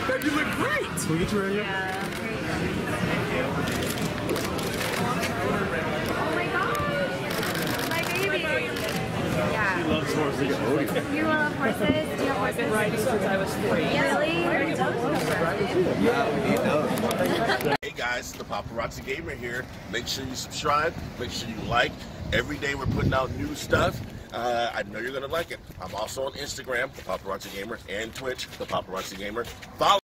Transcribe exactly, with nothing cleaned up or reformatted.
Babe, you look great. Can we get you right here? Yeah. Oh my gosh. My baby. Yeah. She loves horses. You love horses? Do you have horses? Riding since I was three. Really? Yeah, we need those. Hey guys, the Paparazzi Gamer here. Make sure you subscribe. Make sure you like. Every day we're putting out new stuff. Uh, I know you're gonna like it. I'm also on Instagram, the Paparazzi Gamer, and Twitch, the Paparazzi Gamer. Follow.